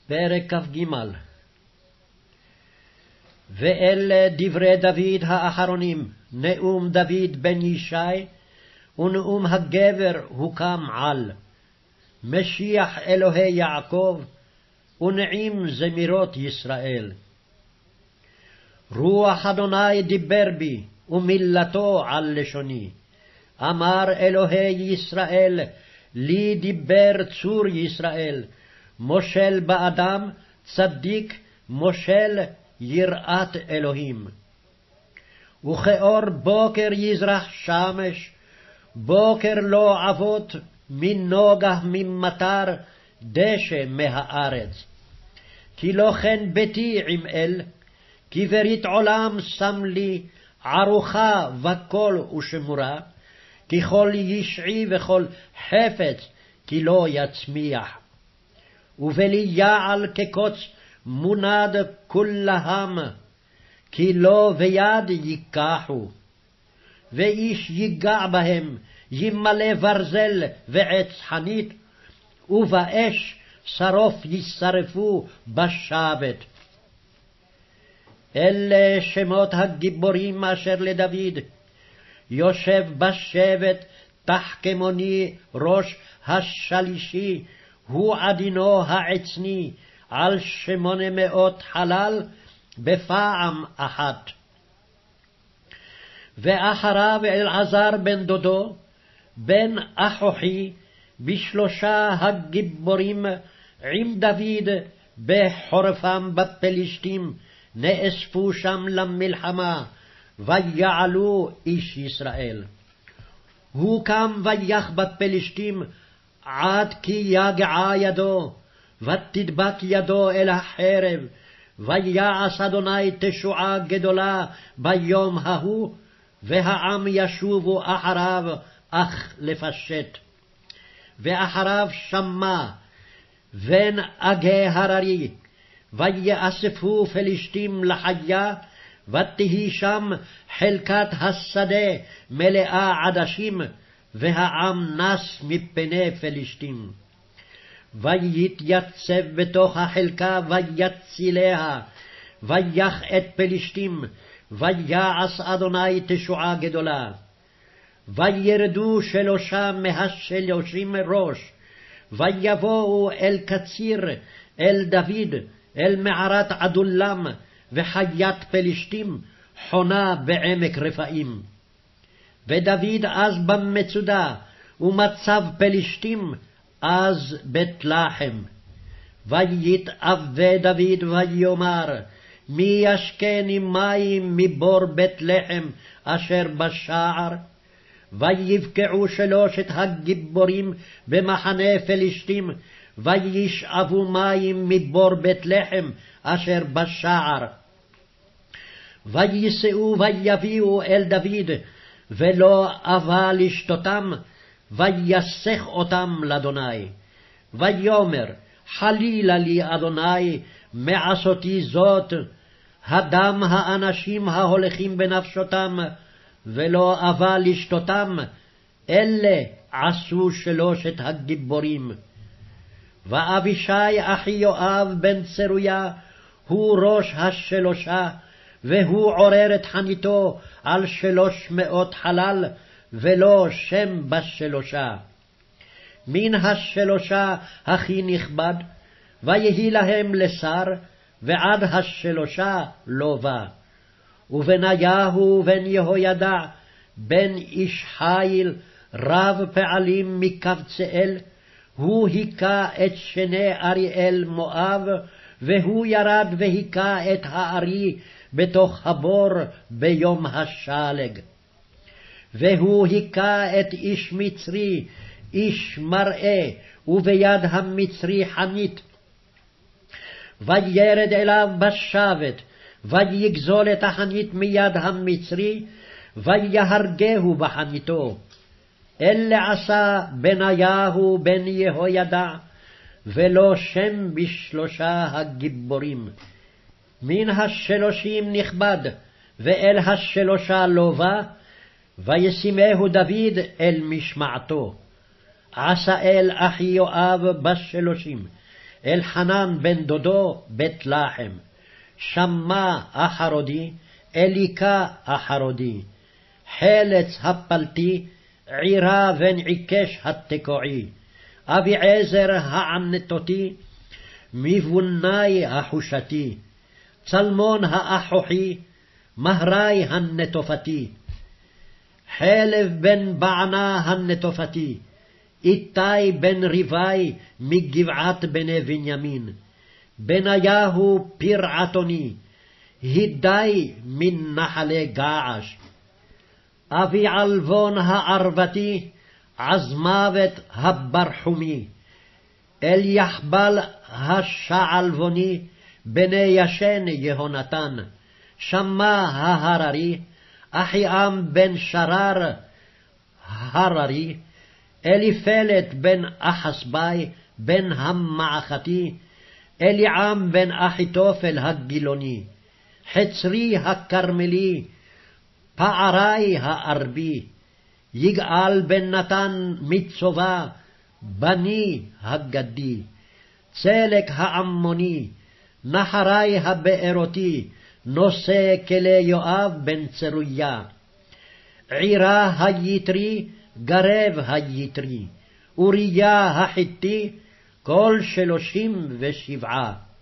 פרק כ"ג. ואלה דברי דוד האחרונים, נאום דוד בן ישי, ונאום הגבר הוקם על. משיח אלוהי יעקב, ונעים זמירות ישראל. רוח אדוני דיבר בי, ומילתו על לשוני. אמר אלוהי ישראל, לי דיבר צור ישראל, מושל באדם, צדיק, מושל יראת אלוהים. וכאור בוקר יזרח שמש, בוקר לא עבות, מנוגה ממטר, דשא מהארץ. כי לא כן ביתי עם אל, כי ברית עולם שם לי, ערוכה וכל ושמורה, כי כל ישעי וכל חפץ, כי לא יצמיח. ובלי יעל כקוץ מונד כולהם, כי לא ביד ייקחו. ואיש ייגע בהם, ימלא ברזל ועץ חנית, ובאש שרוף ישרפו בשבת. אלה שמות הגיבורים אשר לדוד, יושב בשבט תחכמוני ראש השלישי, הוא עדינו העצני, על 800 חלל בפעם אחת. ואחריו אלעזר בן דודו, בן אחוכי, בשלושה הגיבורים עם דוד בחורפם בפלישתים, נאספו שם למלחמה, ויעלו איש ישראל. הוא קם ויח בפלישתים, עד כי יגעה ידו, ותדבק ידו אל החרב, ויעש אדוני תשועה גדולה ביום ההוא, והעם ישובו אחריו, אך לפשט. ואחריו שמע, בן אגי הררי, ויאספו פלישתים לחיה, ותהי שם חלקת השדה מלאה עדשים, והעם נס מפני פלישתים. ויתייצב בתוך החלקה ויציליה, ויח את פלישתים, ויעש אדוני תשועה גדולה. וירדו 3 מה30 ראש, ויבואו אל קציר, אל דוד, אל מערת עדולם, וחיית פלישתים חונה בעמק רפאים. ודוד אז במצודה, ומצב פלישתים אז בית לחם. ויתאווה דוד ויאמר, מי ישקני מים מבור בית לחם אשר בשער? ויבקעו 3 הגיבורים במחנה פלישתים, וישאבו מים מבור בית לחם אשר בשער. וייסעו ויביאו אל דוד, ולא אבה לשתותם, ויסך אותם לאדוני. ויאמר, חלילה לי אדוני מעשותי זאת, הדם האנשים ההולכים בנפשותם, ולא אבה לשתותם, אלה עשו 3 הגיבורים. ואבישי אחי יואב בן צרויה, הוא ראש 3, והוא עורר את חניתו על 300 חלל, ולא שם ב3. מן 3 הכי נכבד, ויהי להם לשר, ועד 3 לא בא. ובניהו בן יהוידע, בן איש חיל, רב פעלים מקבצאל, הוא היכה את שני אריאל מואב, והוא ירד והיכה את הארי בתוך הבור ביום השלג. והוא היכה את איש מצרי, איש מראה, וביד המצרי חנית. וירד אליו בשבת, ויגזול את החנית מיד המצרי, ויהרגהו בחניתו. אלה עשה בניהו בן יהוידע, ולא שם ב3 הגיבורים. מן 30 נכבד, ואל 3 לא בא, וישימהו דוד אל משמעתו. עשאל אחי יואב ב30, אלחנן בן דודו בית לחם, שמע החרודי, אליקה החרודי, חלץ הפלתי, עירה בן עיקש התקועי, אביעזר הענתותי, מבוני החושתי, צלמון האחוכי, מהרי הנטופתי, חלב בן בענה הנטופתי, איתי בן ריבי מגבעת בני בנימין, בניהו פרעתוני, הידי מן נחלי געש, אבי עלבון הערבתי, עזמוות הברחומי, אל יחבל השעלבוני, בני ישן יהונתן, שמע ההררי, אחיעם בן שרר הררי, אליפלת בן אחסבי, בן המעכתי, אליעם בן אחיתופל הגילוני, חצרי הכרמלי, פערי הארבי, יגאל בן נתן מצובה, בני הגדי, צלק העמוני, נחרי הבארותי, נושא כלי יואב בן צרויה, עירה היתרי, גרב היתרי, אוריה החיתי, כל 37.